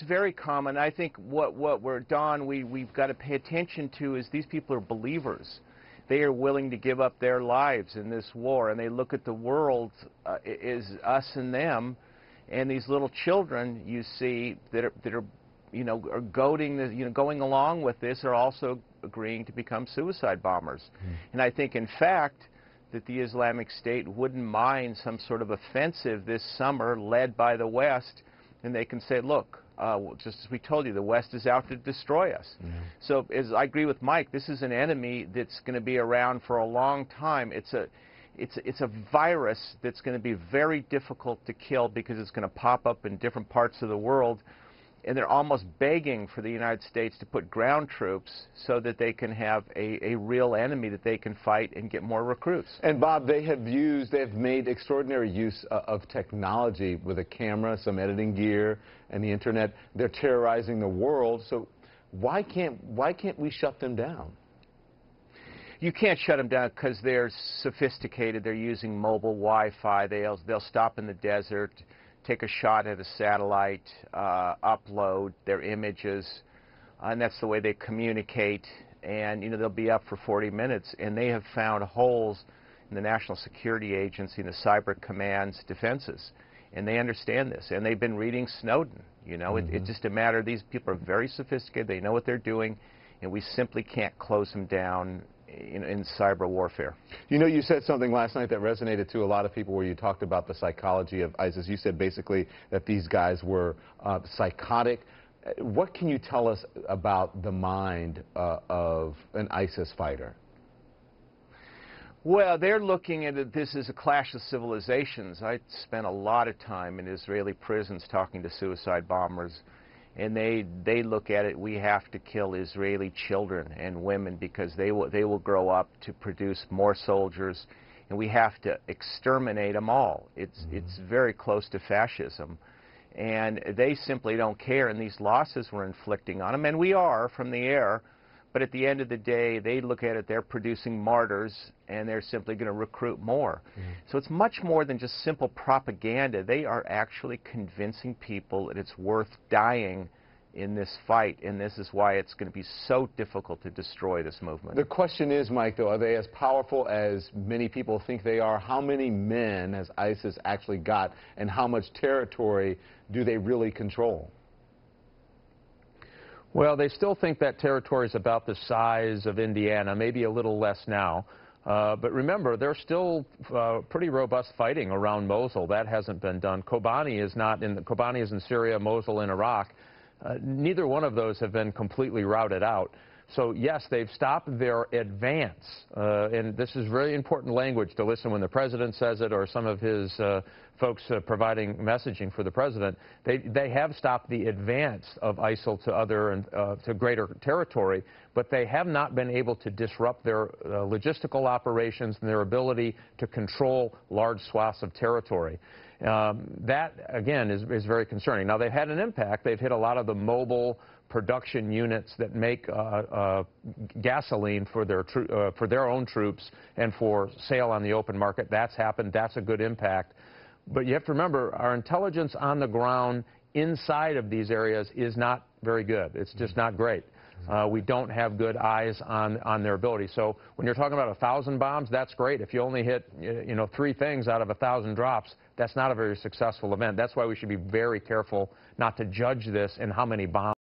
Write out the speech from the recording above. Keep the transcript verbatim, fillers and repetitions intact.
it's very common. I think what, what we're, Don, we, we've got to pay attention to is these people are believers. They are willing to give up their lives in this war, and they look at the world uh, as us and them, and these little children you see that are, that are you know, are goading, the, you know, going along with this are also agreeing to become suicide bombers. Mm. And I think, in fact, that the Islamic State wouldn't mind some sort of offensive this summer led by the West, and they can say, look, uh, just as we told you, the West is out to destroy us. Mm. So as I agree with Mike, this is an enemy that's going to be around for a long time. It's a, it's, it's a virus that's going to be very difficult to kill because it's going to pop up in different parts of the world. And they're almost begging for the United States to put ground troops so that they can have a, a real enemy that they can fight and get more recruits. And Bob, they have used, they have made extraordinary use uh, of technology with a camera, some editing gear, and the internet. They're terrorizing the world. So why can't, why can't we shut them down? You can't shut them down because they're sophisticated. They're using mobile Wi-Fi. They'll, they'll stop in the desert, take a shot at a satellite, uh, upload their images, uh, and that's the way they communicate. And, you know, they'll be up for forty minutes, and they have found holes in the National Security Agency and the Cyber Command's defenses. And they understand this, and they've been reading Snowden. You know, mm-hmm. it, it's just a matter, these people are very sophisticated, they know what they're doing, and we simply can't close them down In, in cyber warfare. You know, you said something last night that resonated to a lot of people where you talked about the psychology of ISIS. You said basically that these guys were uh, psychotic. What can you tell us about the mind uh, of an ISIS fighter? Well, they're looking at it, this as a clash of civilizations. I spent a lot of time in Israeli prisons talking to suicide bombers. And they they look at it, we have to kill Israeli children and women because they will they will grow up to produce more soldiers, and we have to exterminate them all. It's mm-hmm. it's very close to fascism, and they simply don't care. And these losses we're inflicting on them, and we are from the air. But at the end of the day, they look at it, they're producing martyrs, and they're simply going to recruit more. Mm-hmm. So it's much more than just simple propaganda. They are actually convincing people that it's worth dying in this fight, and this is why it's going to be so difficult to destroy this movement. The question is, Mike, though, are they as powerful as many people think they are? How many men has ISIS actually got, and how much territory do they really control? Well, they still think that territory is about the size of Indiana, maybe a little less now. Uh, but remember, there's still uh, pretty robust fighting around Mosul. That hasn't been done. Kobani is not in the, Kobani is in Syria, Mosul in Iraq. Uh, neither one of those have been completely routed out. So, yes, they've stopped their advance, uh, and this is very important language to listen when the president says it or some of his uh, folks uh, providing messaging for the president. They, they have stopped the advance of ISIL to other uh, to greater territory, but they have not been able to disrupt their uh, logistical operations and their ability to control large swaths of territory. Um, that, again, is, is very concerning. Now, they've had an impact. They've hit a lot of the mobile production units that make uh, uh, gasoline for their, tro uh, for their own troops and for sale on the open market. That's happened. That's a good impact. But you have to remember, our intelligence on the ground inside of these areas is not very good. It's just not great. Uh, we don't have good eyes on, on their ability. So when you're talking about a thousand bombs, that's great. If you only hit, you know, three things out of a thousand drops, that's not a very successful event. That's why we should be very careful not to judge this in how many bombs